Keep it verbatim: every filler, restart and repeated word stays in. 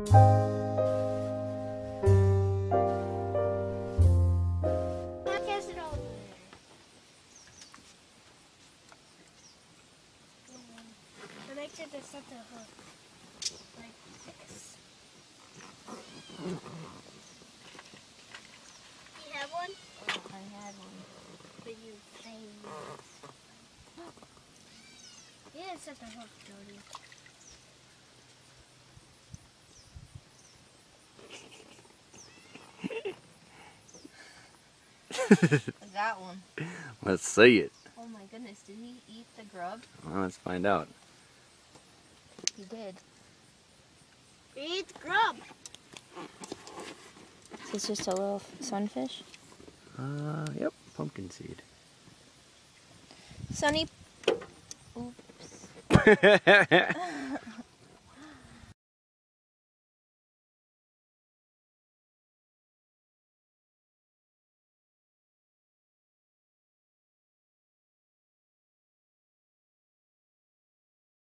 Make sure to set the hook like this. You have one? Oh, I had one. But you failed. You didn't set the hook, Jody. I got one. Let's see it. Oh my goodness, did he eat the grub? Well, let's find out. He did. Eat grub. Is this just a little sunfish? Uh, yep, pumpkin seed. Sunny. Oops.